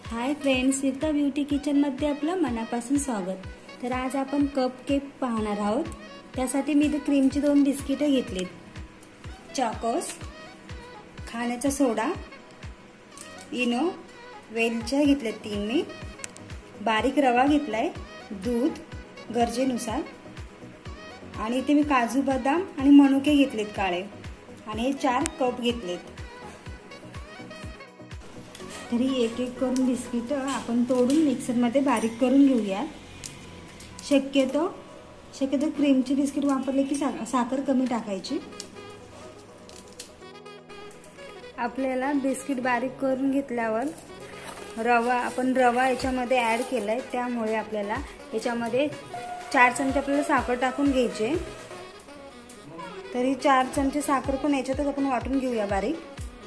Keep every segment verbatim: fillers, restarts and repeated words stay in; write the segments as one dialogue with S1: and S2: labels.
S1: Hi friends, Smita beauty किचनमध्ये आपलं मनापासून स्वागत। तर आज आपण कप केक पाहणार आहोत। त्यासाठी मी इथे क्रीमची दोन बिस्किट घेतलीत, चॉकोस, खाण्याचा सोडा, इनो, वेलच्या घेतले तीन, मी बारीक रवा घेतलाय, दूध गरजेनुसार, आणि इथे मी काजू बदाम आणि मनुके घेतलेत काळे, आणि हे चार कप घेतलेत। तरी एक एक करून बिस्किट आपण तोडून मिक्सर मध्ये बारीक करून घेऊया। शक्यतो शक्यतो क्रीमची बिस्किट वापरले की साखर कमी टाकायची। आपल्याला बिस्किट बारीक करून घेतल्यावर रवा आपण रवा याच्यामध्ये ऍड केलाय, त्यामुळे आपल्याला याच्यामध्ये चार चमचे आपल्याला साखर टाकून घ्यायचे। तरी चार चमचे साखर पण याच्यातच आपण वाटून घेऊया बारीक।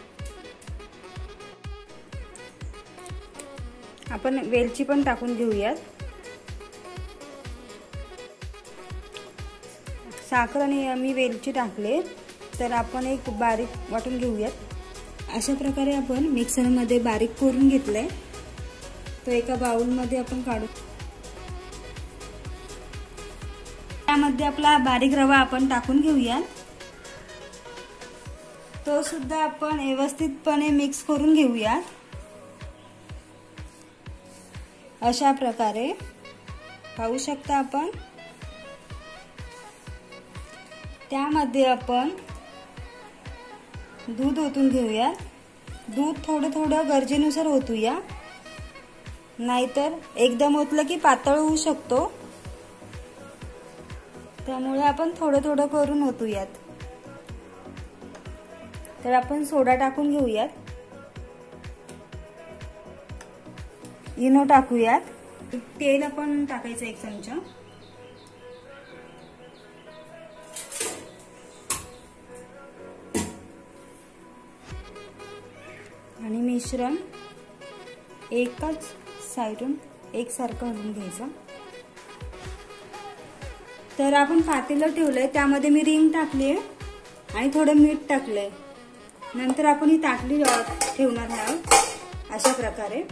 S1: आपण वेलची पण टाकून घेऊयात। साखर आणि मी वेलची टाकले, तर आपण एक बारीक वाटून घेऊयात। अशा प्रकारे आपण मिक्सर मध्ये बारीक करून घेतलंय, तो एका बाउल मध्ये आपण काढू। त्यामध्ये आपला बारीक रवा आपण टाकून घेऊयात, तो सुद्धा आपण व्यवस्थितपणे मिक्स करून घेऊयात। अशा प्रकारे पाहू शकता आपण। त्यामध्ये आपण दूध ओतून घेऊया। दूध थोडं थोडं गरजेनुसार ओतूया, नाहीतर एकदम ओतलं की पातळ होऊ शकतो, त्यामुळे आपण थोडं थोडं करून ओतूयात। तर आपण सोडा टाकून घेऊयात, इनो टाकूयात, तेल आपण टाकायचं एक चमचा, आणि मिश्रण एकच साइडून एकसारखं हलवून घ्यायचं। तर आपण पातेलं ठेवलंय, त्यामध्ये मी रिंग टाकली आणि थोडं मीठ टाकलंय। नंतर आपण ही ताटली ठेवणार आहोत अशा प्रकारे।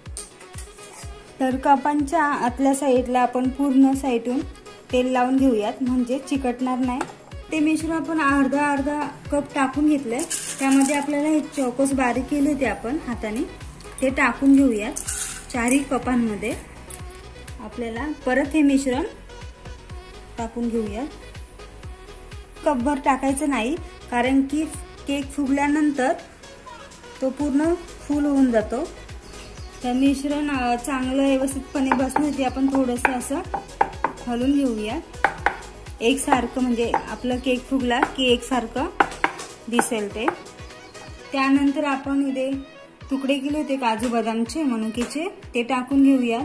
S1: तर कपांच्या आतल्या साईडला आपण पूर्ण साईडून तेल लावून घेऊयात, म्हणजे चिकटणार नाही। ते मिश्रण आपण अर्धा अर्धा कप टाकून घेतलंय, त्यामध्ये आपल्याला हे चॉकोस बारीक केले होते आपण हाताने, ते टाकून घेऊयात। चारही कपांमध्ये आपल्याला परत हे मिश्रण टाकून घेऊयात। कपभर टाकायचं नाही, कारण की केक फुगल्यानंतर तो पूर्ण फुल होऊन जातो। तर मिश्रण चांगलं व्यवस्थितपणे बसण्यासाठी आपण थोडंसं असं हलवून घेऊया एकसारखं, म्हणजे आपलं केक फुगला की एकसारखं दिसेल ते। त्यानंतर आपण इथे तुकडे केले होते काजू बदामचे, मनुकेचे, ते टाकून घेऊया।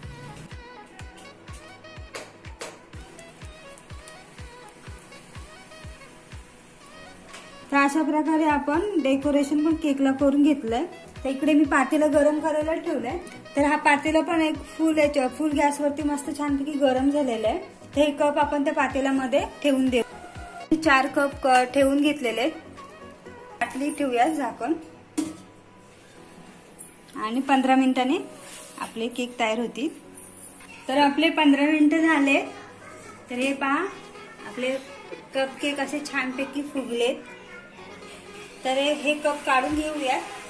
S1: तर अशा प्रकारे आपण डेकोरेशन पण केकला करून घेतलंय। तर इकडे मी पातेलं गरम करायला ठेवलंय, तर हा पातेला पण एक फुल फुल गॅसवरती मस्त छानपैकी गरम झालेलं आहे। तर हे कप आपण त्या पातेल्यामध्ये ठेवून देऊ। चार कप ठेवून घेतलेले, ताटली ठेवूया झाकण, आणि पंधरा मिनिटांनी आपले केक तयार होतील। तर आपले पंधरा मिनिटं झाले, तर हे पहा आपले कप केक असे छानपैकी फुगलेत। तर हे कप काढून घेऊया।